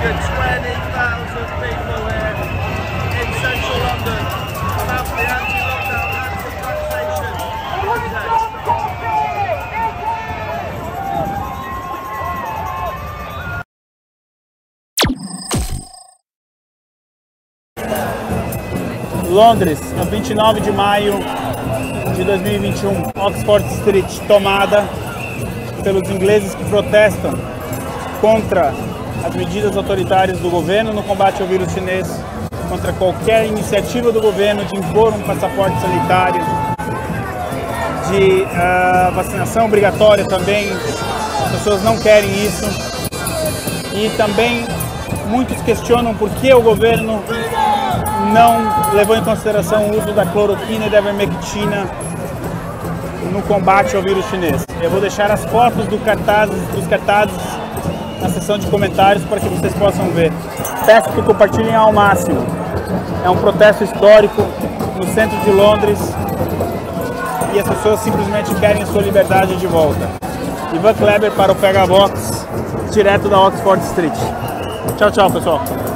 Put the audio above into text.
people here in central London about the anti-lockdown, anti-vaccination protest. Londres, a 29 de maio de 2021, Oxford Street tomada pelos ingleses que protestam contra as medidas autoritárias do governo no combate ao vírus chinês, contra qualquer iniciativa do governo de impor um passaporte sanitário, de vacinação obrigatória também. As pessoas não querem isso. E também muitos questionam por que o governo não levou em consideração o uso da cloroquina e da ivermectina no combate ao vírus chinês. Eu vou deixar as fotos dos cartazes na seção de comentários para que vocês possam ver. Peço que compartilhem ao máximo. É um protesto histórico no centro de Londres e as pessoas simplesmente querem a sua liberdade de volta. Ivan Kleber para o Pega Box, direto da Oxford Street. Tchau, tchau, pessoal.